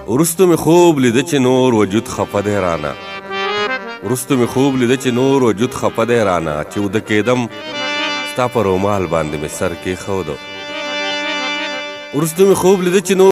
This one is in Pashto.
وروسته مې خوب لیده چې نور وجود خفه دی رانه وروسته مې خوب لیده چې نور وجود خفه دی رانه چې وده کېدم ستا په رومال باندې مې سر کېښودو وروسته مې خوب لیده چې نور